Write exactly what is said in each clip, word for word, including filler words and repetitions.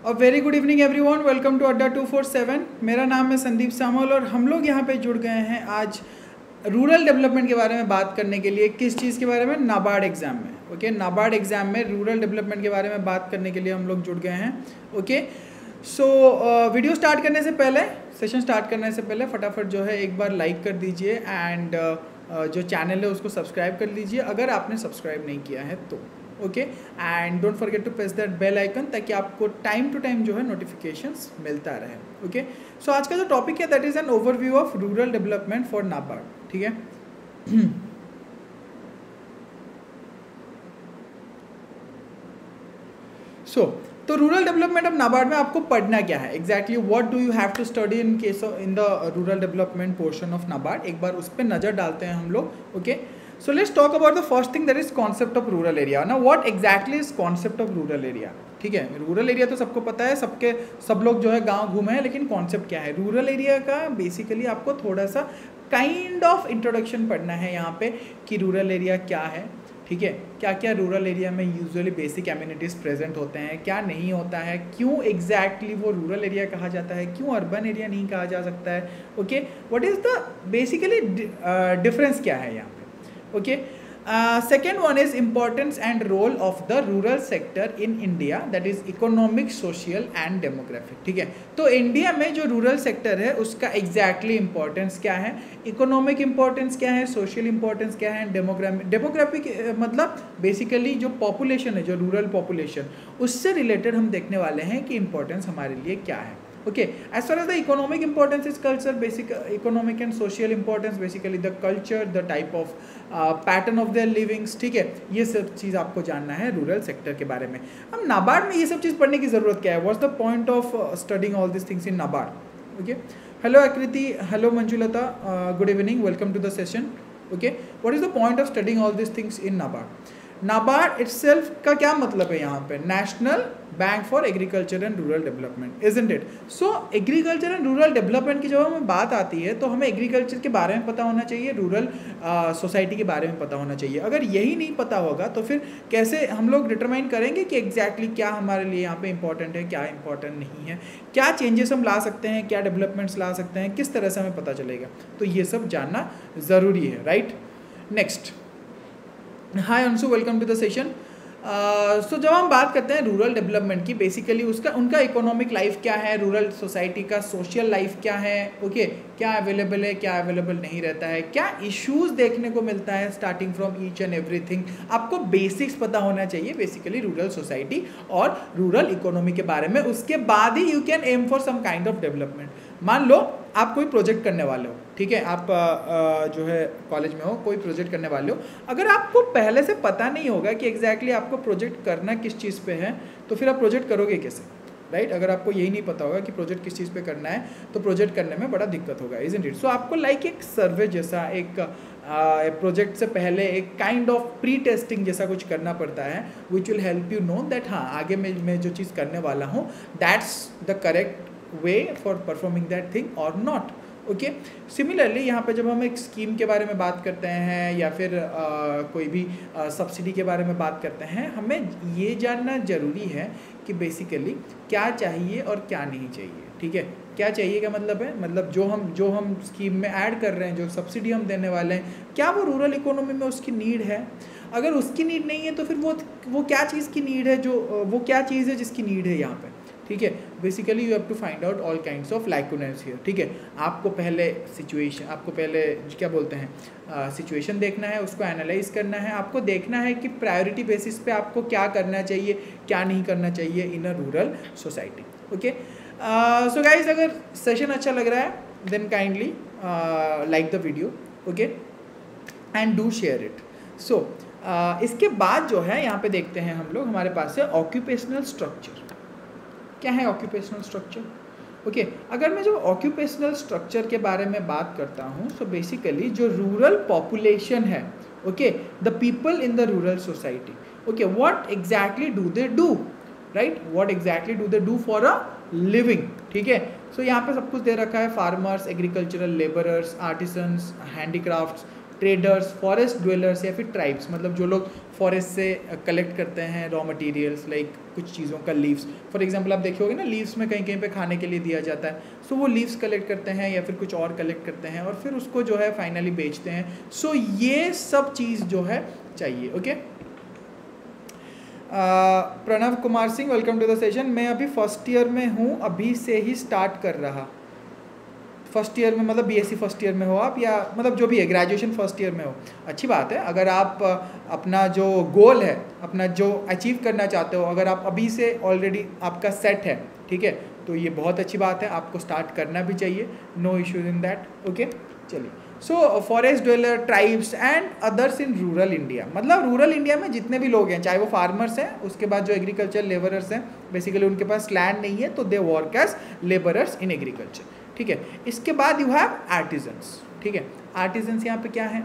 और very good evening everyone, welcome to Adda two four seven. मेरा नाम है संदीप सामोल और हम लोग यहाँ पे जुड़ गए हैं आज रूरल डेवलपमेंट के बारे में बात करने के लिए। किस चीज़ के बारे में? नाबार्ड एग्ज़ाम में। ओके, नाबार्ड एग्ज़ाम में रूरल डेवलपमेंट के बारे में बात करने के लिए हम लोग जुड़ गए हैं। ओके, सो वीडियो स्टार्ट करने से पहले, सेशन स्टार्ट करने से पहले फटाफट जो है एक बार लाइक कर दीजिए एंड uh, जो चैनल है उसको सब्सक्राइब कर लीजिए अगर आपने सब्सक्राइब नहीं किया है तो। Okay, and don't forget to press that bell icon ताकि आपको टाइम टू टाइम जो है नोटिफिकेशंस मिलता रहे। ओके, सो आज का जो टॉपिक है that is an overview of rural development for NABARD. ठीक है, सो so, तो रूरल डेवलपमेंट ऑफ नाबार्ड में आपको पढ़ना क्या है exactly, what do you have to study in case in the rural development portion of NABARD. एक बार उस पर नज़र डालते हैं हम लोग। Okay, so let's talk about the first thing that is concept of rural area. ना what exactly is concept of rural area. ठीक है, रूरल एरिया तो सबको पता है, सबके सब लोग जो है गांव घूमे हैं, लेकिन कॉन्सेप्ट क्या है रूरल एरिया का? बेसिकली आपको थोड़ा सा काइंड ऑफ इंट्रोडक्शन पढ़ना है यहाँ पे कि रूरल एरिया क्या है। ठीक है, क्या क्या रूरल एरिया में यूजुअली बेसिक एम्यूनिटीज़ प्रेजेंट होते हैं, क्या नहीं होता है, क्यों एग्जैक्टली वो रूरल एरिया कहा जाता है, क्यों अर्बन एरिया नहीं कहा जा सकता है। Okay, what is the basically difference क्या है यहाँ पे। Okay, second one is importance and role of the rural sector in India, that is economic, social and demographic. ठीक है, तो इंडिया में जो रूरल सेक्टर है उसका एग्जैक्टली इंपॉर्टेंस क्या है, इकोनॉमिक इंपॉर्टेंस क्या है, सोशल इंपॉर्टेंस क्या है, डेमोग्राफिक डेमोग्राफिक मतलब बेसिकली जो पॉपुलेशन है, जो रूरल पॉपुलेशन, उससे रिलेटेड हम देखने वाले हैं कि इंपॉर्टेंस हमारे लिए क्या है। Okay, as far as the economic importance is concerned, basic uh, economic and social importance, basically the culture, the type of uh, pattern of their livings। ठीक है, ये सब चीज़ आपको जानना है रूरल सेक्टर के बारे में। हम नाबार्ड में ये सब चीज़ पढ़ने की ज़रूरत क्या है? What's the point of studying all this things in NABARD. Okay, hello Aakriti, hello Manjulata, good evening, welcome to the session. Okay, what is the point of studying all this things in NABARD? NABARD itself का क्या मतलब है यहाँ पे? National bank for agriculture and rural development, isn't it? So agriculture and rural development की जब हमें बात आती है तो हमें एग्रीकल्चर के बारे में पता होना चाहिए, रूरल सोसाइटी के बारे में पता होना चाहिए। अगर यही नहीं पता होगा तो फिर कैसे हम लोग डिटरमाइन करेंगे कि एग्जैक्टली क्या हमारे लिए यहाँ पे इंपॉर्टेंट है, क्या इंपॉर्टेंट नहीं है, क्या चेंजेस हम ला सकते हैं, क्या डेवलपमेंट्स ला सकते हैं, किस तरह से हमें पता चलेगा? तो ये सब जानना ज़रूरी है, right. Next, hi Anshu, welcome to the session. So जब हम बात करते हैं रूरल डेवलपमेंट की, बेसिकली उसका उनका इकोनॉमिक लाइफ क्या है, रूरल सोसाइटी का सोशल लाइफ क्या है, ओके okay, क्या अवेलेबल है, क्या अवेलेबल नहीं रहता है, क्या इश्यूज देखने को मिलता है, starting from each and everything. आपको बेसिक्स पता होना चाहिए बेसिकली रूरल सोसाइटी और रूरल इकोनॉमी के बारे में। उसके बाद ही you can aim for some kind of development. मान लो आप कोई प्रोजेक्ट करने वाले हो, ठीक है, आप आ, आ, जो है कॉलेज में हो, कोई प्रोजेक्ट करने वाले हो, अगर आपको पहले से पता नहीं होगा कि एग्जैक्टली आपको प्रोजेक्ट करना किस चीज़ पे है तो फिर आप प्रोजेक्ट करोगे कैसे, राइट right? अगर आपको यही नहीं पता होगा कि प्रोजेक्ट किस चीज़ पे करना है तो प्रोजेक्ट करने में बड़ा दिक्कत होगा, इजंट इट? सो आपको लाइक एक सर्वे जैसा, एक प्रोजेक्ट से पहले एक काइंड ऑफ प्री टेस्टिंग जैसा कुछ करना पड़ता है, which will help you know that हाँ आगे मैं मैं जो चीज़ करने वाला हूँ that's the correct way for performing that thing और नॉट। ओके, सिमिलरली यहाँ पे जब हम एक स्कीम के बारे में बात करते हैं या फिर आ, कोई भी सब्सिडी के बारे में बात करते हैं, हमें ये जानना ज़रूरी है कि बेसिकली क्या चाहिए और क्या नहीं चाहिए। ठीक है, क्या चाहिए का मतलब है, मतलब जो हम जो हम स्कीम में ऐड कर रहे हैं, जो सब्सिडी हम देने वाले हैं, क्या वो रूरल इकोनॉमी में उसकी नीड है? अगर उसकी नीड नहीं है तो फिर वो वो क्या चीज़ की नीड है, जो वो क्या चीज़ है जिसकी नीड है यहाँ पे। ठीक है, basically you have to find out all kinds of lacunas here. ठीक है, आपको पहले सिचुएशन, आपको पहले क्या बोलते हैं, सिचुएशन uh, देखना है, उसको एनालाइज करना है, आपको देखना है कि प्रायोरिटी बेसिस पे आपको क्या करना चाहिए, क्या नहीं करना चाहिए in a rural society. Okay, so guys, अगर सेशन अच्छा लग रहा है then kindly like the video, okay, and do share it. So इसके बाद जो है यहाँ पे देखते हैं हम लोग, हमारे पास है ऑक्यूपेशनल स्ट्रक्चर। क्या है ऑक्यूपेशनल स्ट्रक्चर? ओके, अगर मैं जो ऑक्यूपेशनल स्ट्रक्चर के बारे में बात करता हूँ, सो बेसिकली जो रूरल पॉपुलेशन है, okay, the people in the rural society, okay, what exactly do they do, right, what exactly do they do for a living. ठीक है, सो यहाँ पे सब कुछ दे रखा है, farmers, agricultural labourers, artisans, handicrafts, traders, forest dwellers या फिर ट्राइब्स, मतलब जो लोग फॉरेस्ट से कलेक्ट करते हैं रॉ मटेरियल्स लाइक कुछ चीज़ों का लीव्स, फॉर एग्जांपल आप देखे होगे ना लीव्स में कहीं कहीं पे खाने के लिए दिया जाता है, सो so वो लीव्स कलेक्ट करते हैं या फिर कुछ और कलेक्ट करते हैं और फिर उसको जो है फाइनली बेचते हैं। सो so ये सब चीज़ जो है चाहिए। Okay, Pranav Kumar Singh, welcome to the session. मैं अभी फर्स्ट ईयर में हूँ, अभी से ही स्टार्ट कर रहा। फर्स्ट ईयर में मतलब बीएससी फर्स्ट ईयर में हो आप, या मतलब जो भी है ग्रेजुएशन फर्स्ट ईयर में हो, अच्छी बात है। अगर आप अपना जो गोल है, अपना जो अचीव करना चाहते हो, अगर आप अभी से ऑलरेडी आपका सेट है, ठीक है, तो ये बहुत अच्छी बात है, आपको स्टार्ट करना भी चाहिए, no issues in that. Okay, चलिए। So forest dweller, tribes and others in rural India, मतलब रूरल इंडिया में जितने भी लोग हैं, चाहे वो फार्मर्स हैं, उसके बाद जो एग्रीकल्चर लेबरर्स हैं, बेसिकली उनके पास लैंड नहीं है तो they work as labourers in agriculture, ठीक है। इसके बाद यू हैव आर्टिजन्स, ठीक है। आर्टिजन्स यहाँ पे क्या है,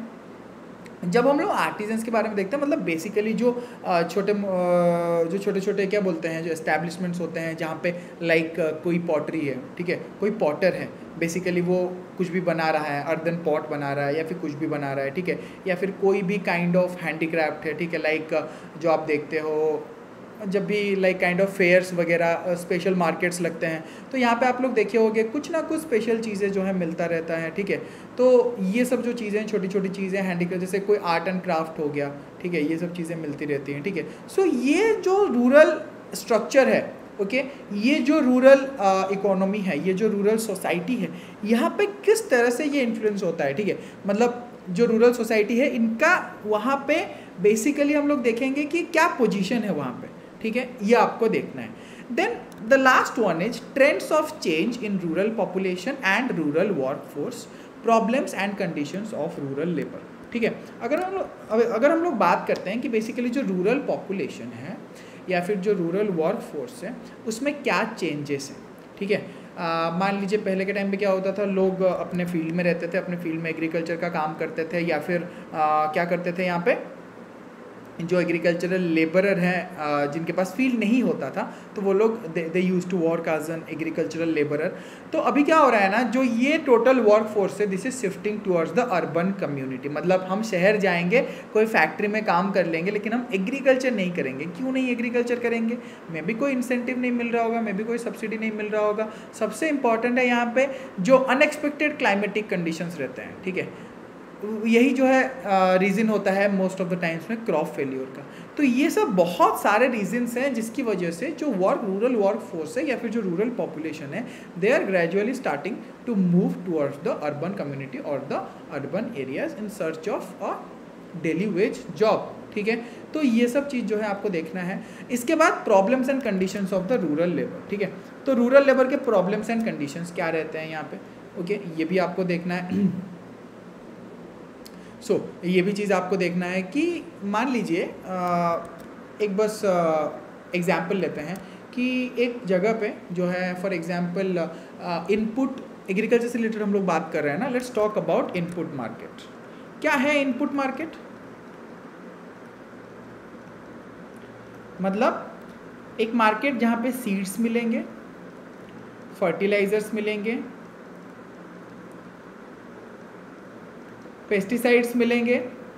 जब हम लोग आर्टिजन्स के बारे में देखते हैं, मतलब बेसिकली जो छोटे जो छोटे छोटे क्या बोलते हैं, जो एस्टैब्लिशमेंट्स होते हैं जहाँ पे लाइक कोई पॉटरी है, ठीक है, कोई पॉटर है, बेसिकली वो कुछ भी बना रहा है, अर्दन पॉट बना रहा है या फिर कुछ भी बना रहा है, ठीक है, या फिर कोई भी काइंड ऑफ हैंडीक्राफ्ट है, ठीक है, लाइक जो आप देखते हो जब भी लाइक काइंड ऑफ फेयर्स वगैरह, स्पेशल मार्केट्स लगते हैं, तो यहाँ पे आप लोग देखे होंगे कुछ ना कुछ स्पेशल चीज़ें जो है मिलता रहता है, ठीक है। तो ये सब जो चीज़ें, छोटी छोटी चीज़ें, हैंडीक्राफ्ट, जैसे कोई आर्ट एंड क्राफ्ट हो गया, ठीक है, ये सब चीज़ें मिलती रहती हैं, ठीक है। सो ये जो रूरल स्ट्रक्चर है, ओके okay, ये जो रूरल इकोनॉमी है, ये जो रूरल सोसाइटी है, यहाँ पे किस तरह से ये इन्फ्लुएंस होता है, ठीक है, मतलब जो रूरल सोसाइटी है इनका वहाँ पे बेसिकली हम लोग देखेंगे कि क्या पोजीशन है वहाँ पे, ठीक है, ये आपको देखना है। Then the last one is trends of change in rural population and rural work force, problems and conditions of rural labour, ठीक है। अगर हम लोग अगर हम लोग बात करते हैं कि बेसिकली जो रूरल पॉपुलेशन है या फिर जो रूरल वर्क फोर्स है उसमें क्या चेंजेस हैं, ठीक है। मान लीजिए पहले के टाइम पे क्या होता था, लोग अपने फील्ड में रहते थे, अपने फील्ड में एग्रीकल्चर का काम करते थे, या फिर आ, क्या करते थे, यहाँ पे जो एग्रीकल्चरल लेबरर हैं जिनके पास फील्ड नहीं होता था, तो वो लोग they use to work as an agricultural labourer. तो अभी क्या हो रहा है ना, जो ये टोटल वर्क फोर्स है, this is shifting towards the urban community, मतलब हम शहर जाएंगे, कोई फैक्ट्री में काम कर लेंगे, लेकिन हम एग्रीकल्चर नहीं करेंगे। क्यों नहीं एग्रीकल्चर करेंगे? मे भी कोई इंसेंटिव नहीं मिल रहा होगा, मे भी कोई सब्सिडी नहीं मिल रहा होगा। सबसे इंपॉर्टेंट है यहाँ पे जो अनएक्सपेक्टेड क्लाइमेटिक कंडीशंस रहते हैं, ठीक है, यही जो है रीज़न uh, होता है मोस्ट ऑफ द टाइम्स में क्रॉप फेल्योर का। तो ये सब बहुत सारे रीजंस हैं जिसकी वजह से जो वर्क रूरल वर्क फोर्स है या फिर जो रूरल पॉपुलेशन है, they are gradually starting to move towards the urban community और the urban areas in search of a daily wage job, ठीक है। तो ये सब चीज़ जो है आपको देखना है। इसके बाद problems and conditions of the rural labour, ठीक है। तो रूरल लेबर के प्रॉब्लम्स एंड कंडीशंस क्या रहते हैं यहाँ पे, ओके okay? ये भी आपको देखना है। सो so, ये भी चीज़ आपको देखना है कि मान लीजिए एक बस एग्जाम्पल लेते हैं कि एक जगह पे जो है फॉर एग्जाम्पल इनपुट, एग्रीकल्चर से रिलेटेड हम लोग बात कर रहे हैं ना, let's talk about input market. क्या है इनपुट मार्केट? मतलब एक मार्केट जहाँ पे सीड्स मिलेंगे, फर्टिलाइजर्स मिलेंगे, पेस्टिसाइड्स मिलेंगे,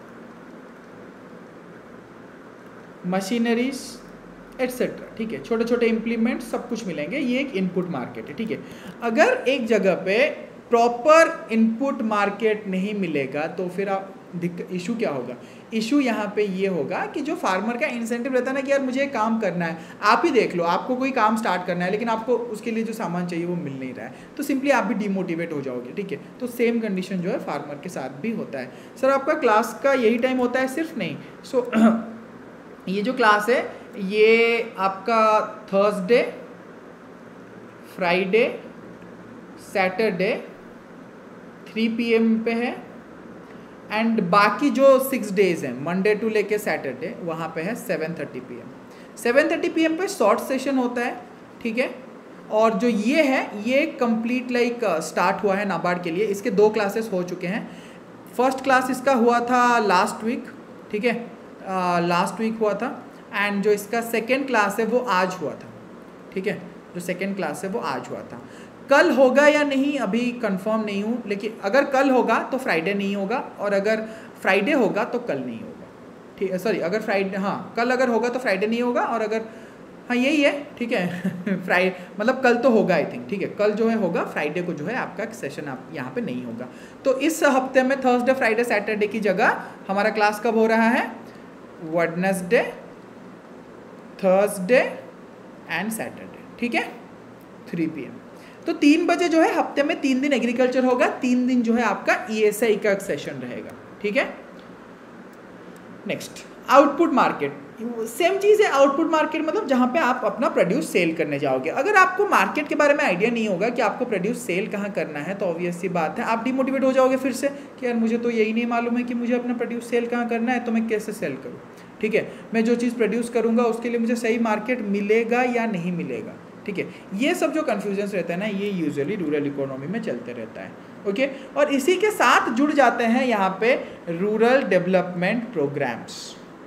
मशीनरीज एट्सेट्रा, ठीक है, छोटे छोटे इम्प्लीमेंट सब कुछ मिलेंगे। ये एक इनपुट मार्केट है, ठीक है। अगर एक जगह पे प्रॉपर इनपुट मार्केट नहीं मिलेगा तो फिर आप इशू क्या होगा? इशू यहाँ पे ये होगा कि जो फार्मर का इंसेंटिव रहता है ना कि यार मुझे काम करना है, आप ही देख लो, आपको कोई काम स्टार्ट करना है लेकिन आपको उसके लिए जो सामान चाहिए वो मिल नहीं रहा है, तो सिंपली आप भी डिमोटिवेट हो जाओगे, ठीक है। तो सेम कंडीशन जो है फार्मर के साथ भी होता है। सर आपका क्लास का यही टाइम होता है सिर्फ? नहीं। सो so, ये जो क्लास है ये आपका Thursday, Friday, Saturday three P M पे है, एंड बाकी जो सिक्स डेज हैं मंडे टू लेके सैटरडे वहाँ पे है seven thirty P M. Seven thirty P M पे शॉर्ट सेशन होता है, ठीक है। और जो ये है ये कंप्लीट लाइक स्टार्ट हुआ है नाबार्ड के लिए। इसके दो क्लासेस हो चुके हैं। फर्स्ट क्लास इसका हुआ था लास्ट वीक, ठीक है, लास्ट वीक हुआ था, एंड जो इसका सेकेंड क्लास है वो आज हुआ था, ठीक है। जो सेकेंड क्लास है वो आज हुआ था। कल होगा या नहीं अभी कंफर्म नहीं हूँ, लेकिन अगर कल होगा तो फ्राइडे नहीं होगा, और अगर फ्राइडे होगा तो कल नहीं होगा, ठीक है, सॉरी अगर फ्राइडे, हाँ कल अगर होगा तो फ्राइडे नहीं होगा, और अगर, हाँ यही है, ठीक है फ्राइडे मतलब कल तो होगा आई थिंक, ठीक है, कल जो है होगा, फ्राइडे को जो है आपका सेशन आप यहाँ पे नहीं होगा। तो इस हफ्ते में थर्सडे फ्राइडे सैटरडे की जगह हमारा क्लास कब हो रहा है, वेडनेसडे, थर्सडे एंड सैटरडे, ठीक है, थ्री पी एम। तो तीन बजे जो है हफ्ते में तीन दिन एग्रीकल्चर होगा, तीन दिन जो है आपका ई एस आई का सेशन रहेगा, ठीक है। नेक्स्ट आउटपुट मार्केट, सेम चीज़ है, आउटपुट मार्केट मतलब जहाँ पे आप अपना प्रोड्यूस सेल करने जाओगे। अगर आपको मार्केट के बारे में आइडिया नहीं होगा कि आपको प्रोड्यूस सेल कहाँ करना है, तो ऑब्वियस सी बात है आप डिमोटिवेट हो जाओगे फिर से कि यार मुझे तो यही नहीं मालूम है कि मुझे अपना प्रोड्यूस सेल कहाँ करना है, तो मैं कैसे सेल करूँ, ठीक है, मैं जो चीज़ प्रोड्यूस करूँगा उसके लिए मुझे सही मार्केट मिलेगा या नहीं मिलेगा, ठीक है। ये सब जो कन्फ्यूजन्स रहता है ना, ये यूजुअली रूरल इकोनॉमी में चलते रहता है, ओके। और इसी के साथ जुड़ जाते हैं यहाँ पे रूरल डेवलपमेंट प्रोग्राम्स।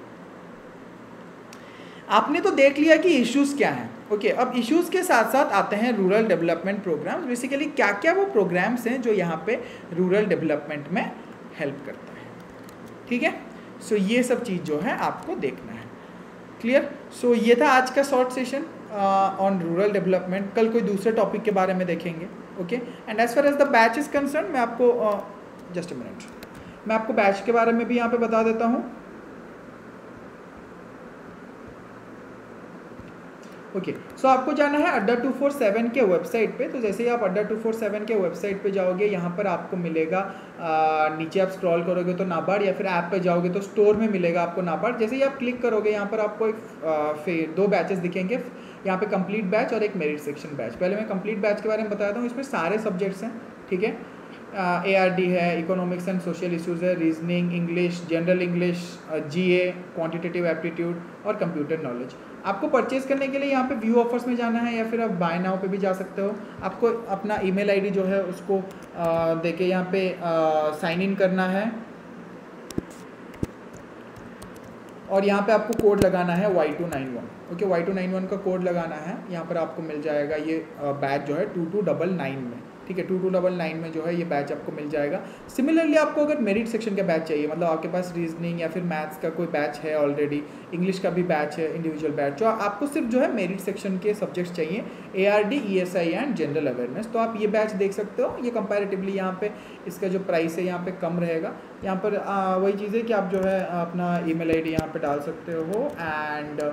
आपने तो देख लिया कि इश्यूज़ क्या हैं, ओके। अब इश्यूज़ के साथ साथ आते हैं रूरल डेवलपमेंट प्रोग्राम्स। बेसिकली क्या क्या वो प्रोग्राम्स हैं जो यहाँ पे रूरल डेवलपमेंट में हेल्प करता है, ठीक है। सो so, ये सब चीज़ जो है आपको देखना है, क्लियर। सो so, ये था आज का short session on rural development. कल कोई दूसरे टॉपिक के बारे में देखेंगे, okay. And as far as the batch is concern, मैं आपको जस्ट अ मिनट, मैं आपको बैच के बारे में भी यहाँ पे बता देता हूँ, ओके। सो आपको जाना है अड्डा टू फोर सेवन के वेबसाइट पे। तो जैसे ही आप अड्डा टू फोर सेवन के वेबसाइट पे जाओगे, यहाँ पर आपको मिलेगा, आ, नीचे आप स्क्रॉल करोगे तो नाबार्ड, या फिर ऐप पे जाओगे तो स्टोर में मिलेगा आपको नाबार्ड। जैसे ही आप क्लिक करोगे यहाँ पर आपको एक आ, फिर दो बैचेस दिखेंगे, यहाँ पे कंप्लीट बैच और एक मेरिट सेक्शन बैच। पहले मैं कंप्लीट बैच के बारे में बताता हूँ। इसमें सारे सब्जेक्ट्स हैं, ठीक है, ए आर डी है, इकोनॉमिक्स एंड सोशल इशूज़ है, reasoning, English, general English, G A, quantitative aptitude और कंप्यूटर नॉलेज। आपको परचेज करने के लिए यहाँ पे व्यू ऑफर्स में जाना है, या फिर आप बाय नाउ पे भी जा सकते हो। आपको अपना ईमेल आईडी जो है उसको देके यहाँ पे साइन इन करना है, और यहाँ पे आपको कोड लगाना है Y two nine one, okay. Y two nine one का कोड लगाना है, यहाँ पर आपको मिल जाएगा ये बैच जो है टू टू डबल नाइन में, ठीक है, टू टू डबल नाइन में जो है ये बैच आपको मिल जाएगा। सिमिलरली आपको अगर मेरिट सेक्शन का बैच चाहिए, मतलब आपके पास रीजनिंग या फिर मैथ्स का कोई बैच है ऑलरेडी, इंग्लिश का भी बैच है, इंडिविजुअल बैच, जो आपको सिर्फ जो है मेरिट सेक्शन के सब्जेक्ट्स चाहिए, A R D, E S I and general awareness, तो आप ये बैच देख सकते हो। ये कंपैरेटिवली यहाँ पे इसका जो प्राइस है यहाँ पे कम रहेगा। यहाँ पर आ, वही चीज़ है कि आप जो है अपना ई मेल आई डी यहाँ पर डाल सकते हो, and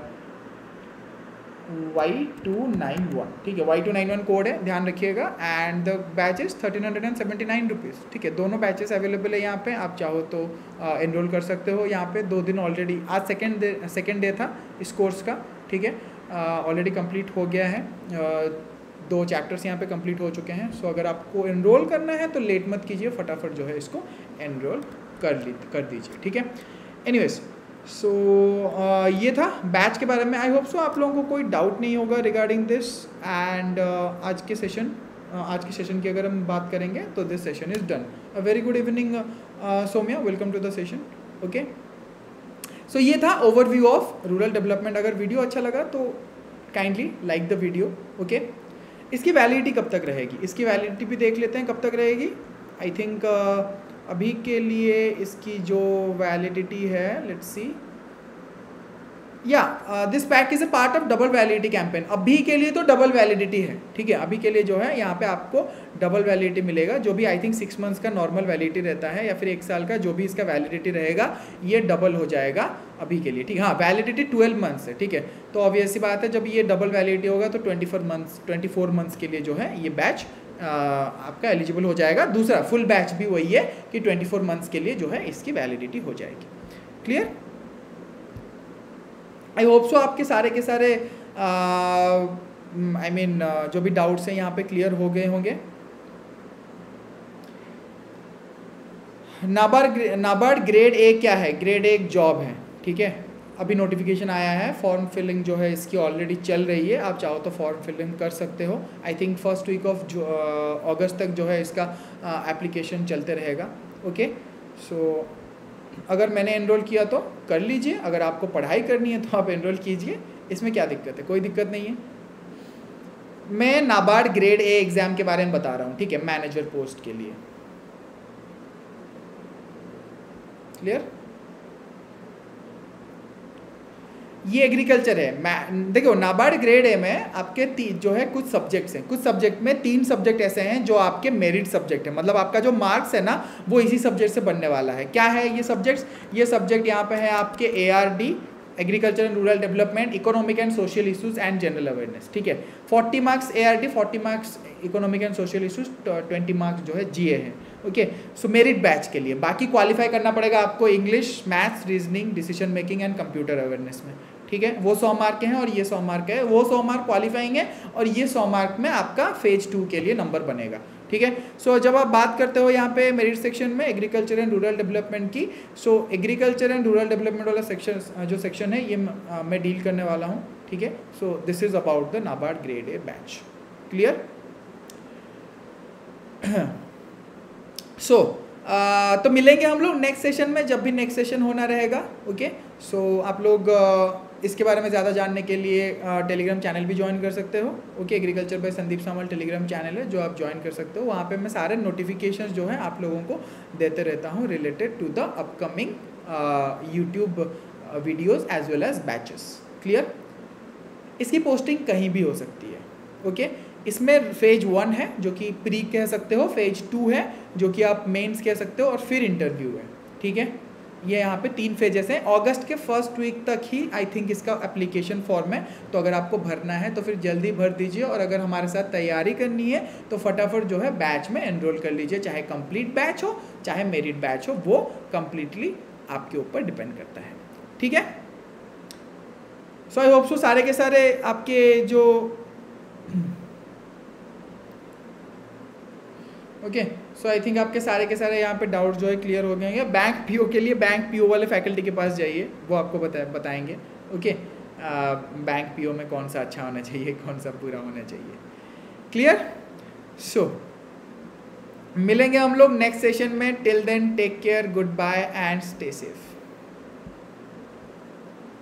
Y two nine one, ठीक है, Y two nine one code है, ध्यान रखिएगा। And the batches thirteen hundred and seventy nine rupees, ठीक है, दोनों बैचेस अवेलेबल है यहाँ पे। आप चाहो तो एनरोल uh, कर सकते हो यहाँ पे। दो दिन ऑलरेडी, आज सेकेंड डे सेकेंड डे था इस कोर्स का, ठीक है, ऑलरेडी uh, कंप्लीट हो गया है। uh, दो चैप्टर्स यहाँ पे कंप्लीट हो चुके हैं। सो so, अगर आपको एनरोल करना है तो लेट मत कीजिए, फटाफट जो है इसको एनरोल कर ली कर दीजिए, ठीक है। एनीवेज, सो so, uh, ये था बैच के बारे में। आई होप सो आप लोगों को कोई डाउट नहीं होगा रिगार्डिंग दिस। एंड आज के सेशन uh, आज के सेशन की अगर हम बात करेंगे तो this session is done. A very good evening Saumya, welcome to the session, okay. So ये था ओवरव्यू ऑफ रूरल डेवलपमेंट। अगर वीडियो अच्छा लगा तो kindly like the video, okay. इसकी वैलिडिटी कब तक रहेगी, इसकी वैलिडिटी भी देख लेते हैं कब तक रहेगी। आई थिंक uh, अभी के लिए इसकी जो वैलिडिटी है, लेट्स सी, या this pack is a part of double validity campaign. अभी के लिए तो डबल वैलिडिटी है, ठीक है, अभी के लिए जो है यहाँ पे आपको डबल वैलिडिटी मिलेगा। जो भी आई थिंक सिक्स मंथ्स का नॉर्मल वैलिडिटी रहता है, या फिर एक साल का जो भी इसका वैलिडिटी रहेगा, ये डबल हो जाएगा अभी के लिए, ठीक है। हाँ, वैलिडिटी ट्वेल्व मंथ्स है, ठीक है। तो ऑब्वियस सी बात है, जब ये डबल वैलिडिटी होगा तो twenty four months twenty four months के लिए जो है ये बैच Uh, आपका एलिजिबल हो जाएगा। दूसरा फुल बैच भी वही है कि ट्वेंटी फोर मंथ्स के लिए जो है इसकी वैलिडिटी हो जाएगी। क्लियर? आई होप सो आपके सारे के सारे आई मीन जो भी डाउट्स हैं यहाँ पे क्लियर हो गए होंगे। नाबार्ड नाबार्ड ग्रेड ए क्या है? ग्रेड ए एक जॉब है, ठीक है। अभी नोटिफिकेशन आया है, फॉर्म फिलिंग जो है इसकी ऑलरेडी चल रही है। आप चाहो तो फॉर्म फिलिंग कर सकते हो। I think first week of August तक जो है इसका एप्लीकेशन uh, चलते रहेगा, ओके। सो so, अगर मैंने एनरोल किया तो कर लीजिए, अगर आपको पढ़ाई करनी है तो आप एनरोल कीजिए, इसमें क्या दिक्कत है? कोई दिक्कत नहीं है। मैं नाबार्ड ग्रेड ए एग्ज़ाम के बारे में बता रहा हूँ, ठीक है, मैनेजर पोस्ट के लिए। क्लियर? ये एग्रीकल्चर है। मैं देखो नाबार्ड ग्रेड ए में आपके जो है कुछ सब्जेक्ट्स हैं, कुछ सब्जेक्ट में तीन सब्जेक्ट ऐसे हैं जो आपके मेरिट सब्जेक्ट है, मतलब आपका जो मार्क्स है ना वो इसी सब्जेक्ट से बनने वाला है। क्या है ये सब्जेक्ट्स? ये सब्जेक्ट यहाँ पे है आपके A R D, agriculture and rural development, economic and social issues and general awareness. ठीक है, forty marks A R D, forty marks economic and social issues, twenty marks जो है जी ए है। ओके, सो मेरिट बैच के लिए बाकी क्वालिफाई करना पड़ेगा आपको English, maths, reasoning, decision making and computer awareness में। ठीक है, वो सौ मार्क के हैं और ये सौ मार्क है, वो सौ मार्क क्वालिफाइंग है और ये सौ मार्क में आपका फेज टू के लिए नंबर बनेगा। ठीक है, सो so, जब आप बात करते हो यहाँ पे मेरिट सेक्शन में एग्रीकल्चर एंड रूरल डेवलपमेंट की, so agriculture and rural development वाला सेक्शन जो सेक्शन है ये आ, मैं डील करने वाला हूँ। ठीक है, so this is about the NABARD grade A batch. Clear? So so, तो मिलेंगे हम लोग नेक्स्ट सेशन में, जब भी नेक्स्ट सेशन होना रहेगा। ओके, सो आप लोग इसके बारे में ज़्यादा जानने के लिए टेलीग्राम चैनल भी ज्वाइन कर सकते हो। Okay, agriculture by Sandeep Samal Telegram channel है जो आप ज्वाइन कर सकते हो। वहाँ पे मैं सारे नोटिफिकेशंस जो हैं आप लोगों को देते रहता हूँ related to the upcoming YouTube videos as well as batches. Clear? इसकी पोस्टिंग कहीं भी हो सकती है। Okay okay? इसमें फेज वन है जो कि प्री कह सकते हो, फेज टू है जो कि आप मेंस कह सकते हो और फिर इंटरव्यू है। ठीक है, ये यहाँ पे तीन फेजेस हैं। अगस्त के फर्स्ट वीक तक ही आई थिंक इसका एप्लीकेशन फॉर्म है, तो अगर आपको भरना है तो फिर जल्दी भर दीजिए और अगर हमारे साथ तैयारी करनी है तो फटाफट जो है बैच में एनरोल कर लीजिए, चाहे कंप्लीट बैच हो चाहे मेरिट बैच हो, वो कंप्लीटली आपके ऊपर डिपेंड करता है। ठीक है, सो आई होप सो सारे के सारे आपके जो ओके सो आई थिंक आपके सारे के सारे यहाँ पे डाउट जो है क्लियर हो गए हैं। बैंक पीओ के लिए बैंक पीओ वाले फैकल्टी के पास जाइए, वो आपको बता बताएंगे। ओके, बैंक पीओ में कौन सा अच्छा होना चाहिए, कौन सा पूरा होना चाहिए। क्लियर? सो मिलेंगे हम लोग नेक्स्ट सेशन में। Till then take care, goodbye and stay safe.